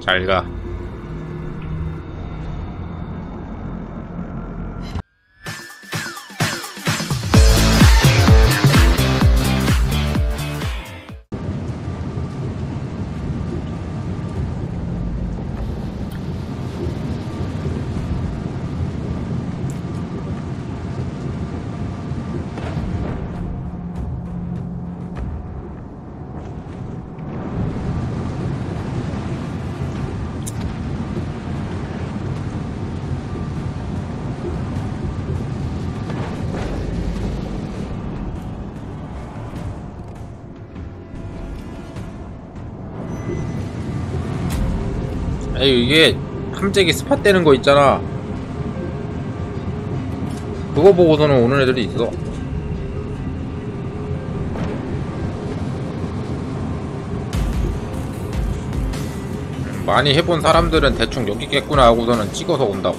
잘 가. 에이, 이게 함재기 스팟 되는 거 있잖아. 그거 보고서는 오는 애들이 있어. 많이 해본 사람들은 대충 여기 깼구나 하고서는 찍어서 온다고.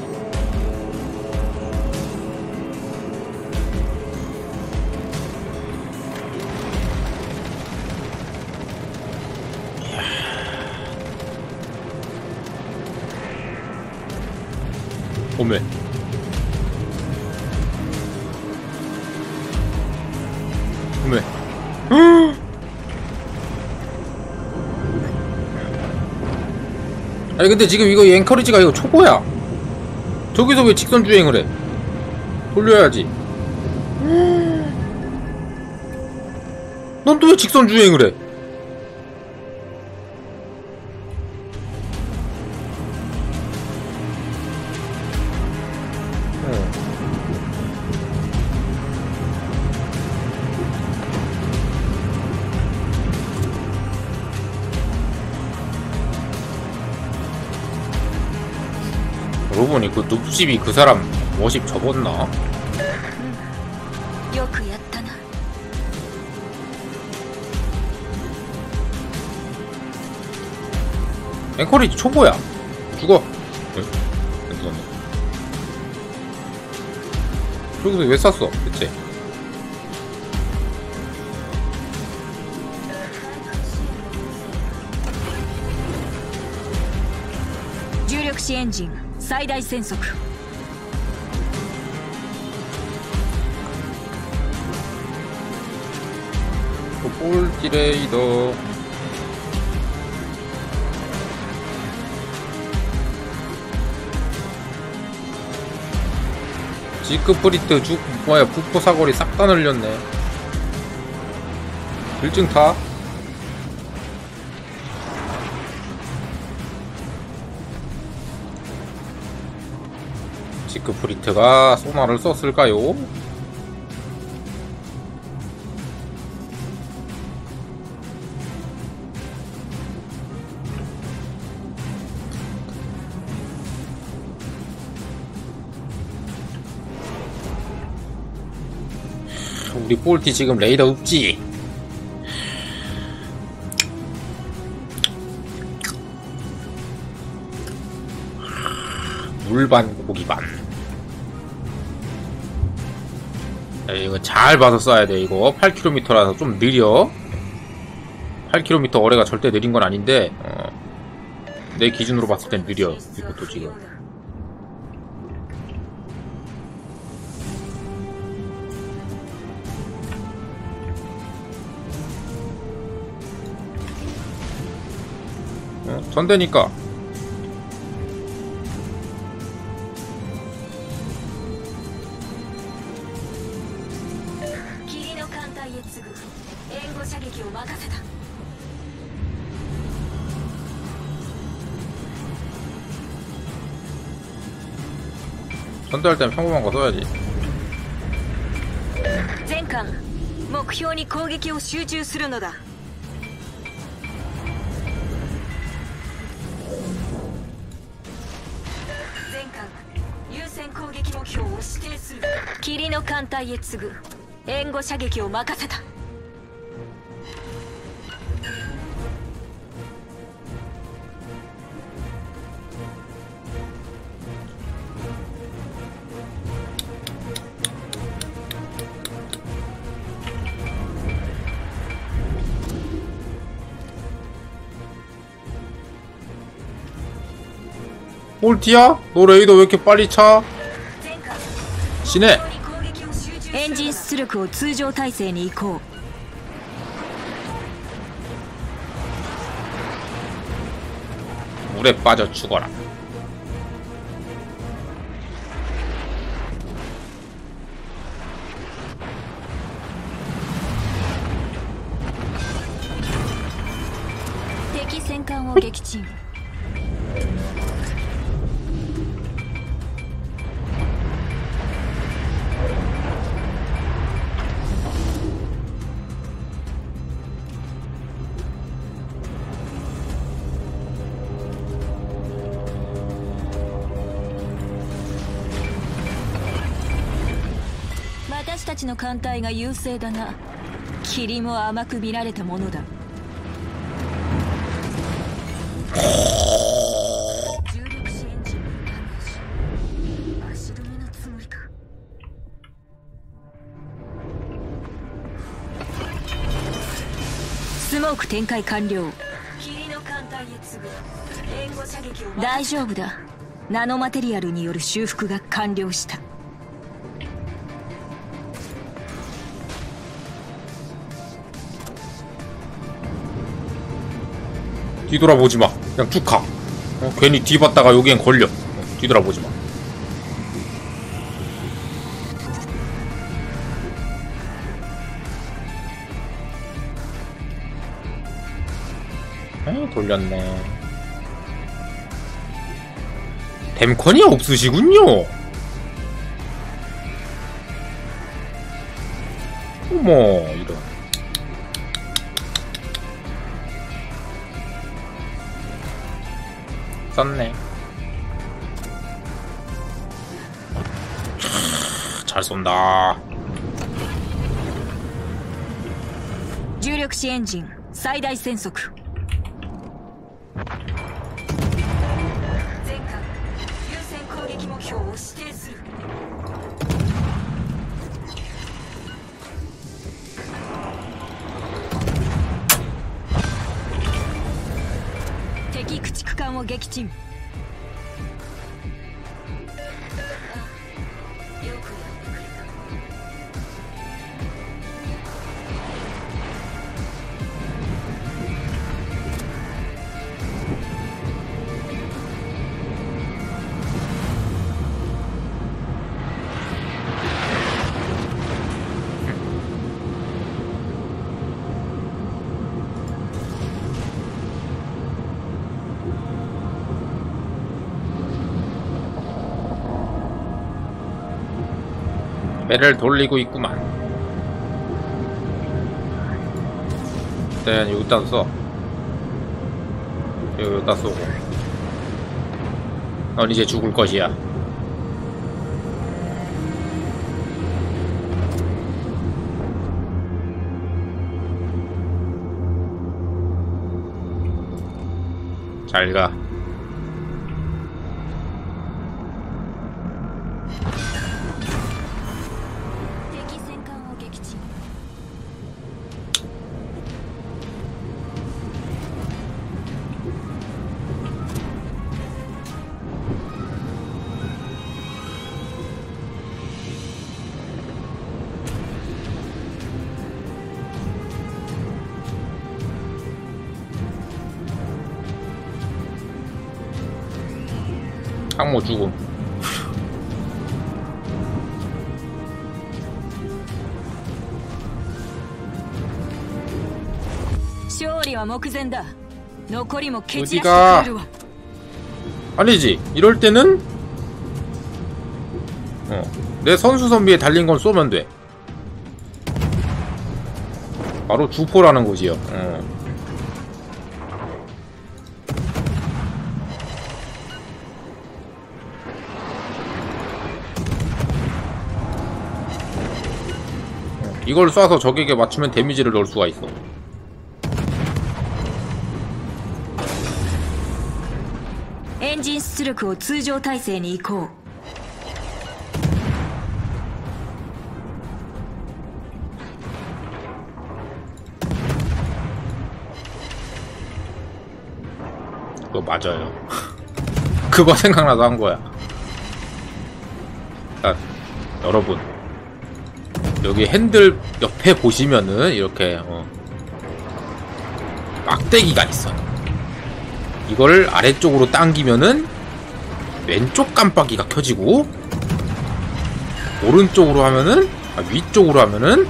오메. 오메. 아니 근데 지금 이거 앵커리지가 이거 초보야. 저기서 왜 직선 주행을 해? 돌려야지. 넌 또 왜 직선 주행을 해? 그러고 보니 그 눕집이 그 사람 50 접었나? よくやったな。 앵커리지 초보야. 죽어. 저기서 왜 쐈어 대체? 주력エンジン最大戦速。 볼디레이더. 지크프리트 뭐야 부포 사거리 싹 다 늘렸네. 일증 타. 지크프리트가 소나를 썼을까요? 우리 볼티 지금 레이더 없지? 물반 고기반. 야, 이거 잘 봐서 써야 돼. 이거 8km라서 좀 느려. 8km 어뢰가 절대 느린 건 아닌데 내 기준으로 봤을 땐 느려. 이것도 지금 전대니까. 전대할 땐 평범한 거 써야지. 全艦目標に攻撃を集中するのだ。 霧の艦隊へ次ぐ援護射撃を任せた。 홀티야? 너 레이더 왜 이렇게 빨리 차? 신해! エンジン出力を通常体制に移行 물에 빠져 죽어라. 敵戦艦を撃沈 私たちの艦隊が優勢だが霧も甘く見られたものだ重力子エンジンに反応し足止めのつもりかスモーク展開完了霧の艦隊へ次ぐ援護射撃を大丈夫だナノマテリアルによる修復が完了した 뒤돌아보지 마. 그냥 쭉 가. 괜히 뒤봤다가 여기엔 걸려. 뒤돌아보지 마. 돌렸네. 댐컨이 없으시군요. 어머, 이런. 썼네. 잘 쏜다. 重力子エンジン最大戦速全艦優先攻撃目標を指定する敵駆逐艦を撃沈よくやってくれ 배를 돌리고 있구만. 일단 여기다 써. 여기다 쏘고. 넌 이제 죽을 것이야. 잘 가. 항모 죽음. 勝利は目前だ残りも蹴散らしてくれるわ 아니지. 이럴 때는 내 선수 선비에 달린 건 쏘면 돼. 바로 주포라는 거지요. 이걸 쏴서 적에게 맞추면 데미지를 넣을 수가 있어. 엔진出力を通常体制に移行 그거 맞아요. 그거 생각나서 한 거야. 아, 여러분 여기 핸들 옆에 보시면은 이렇게 막대기가 있어. 이걸 아래쪽으로 당기면은 왼쪽 깜빡이가 켜지고, 오른쪽으로 하면은 위쪽으로 하면은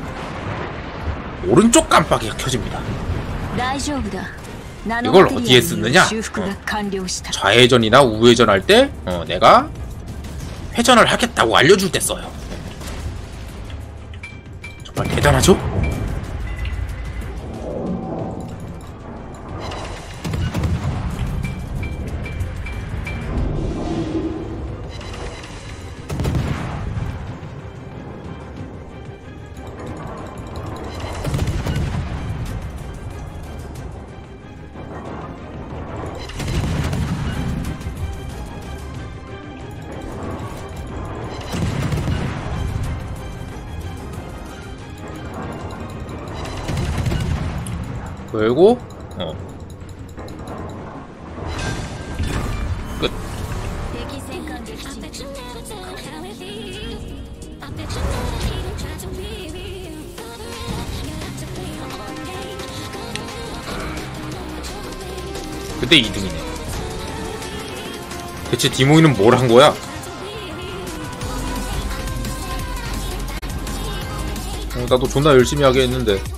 오른쪽 깜빡이가 켜집니다. 이걸 어디에 쓰느냐? 좌회전이나 우회전 할 때 내가 회전을 하겠다고 알려줄 때 써요. 정말 대단하죠? 그리고 끝. 그때 2등이네. 대체 디모이는 뭘 한 거야? 나도 존나 열심히 하게 했는데.